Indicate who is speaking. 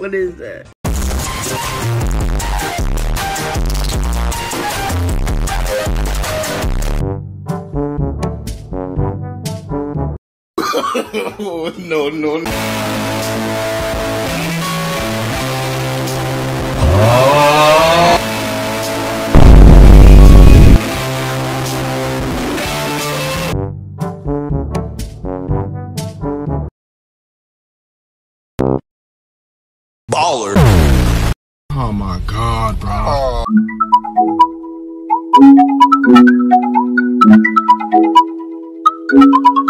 Speaker 1: What is that?
Speaker 2: No, no, no. Baller.
Speaker 3: Oh my god, bro.
Speaker 2: Oh.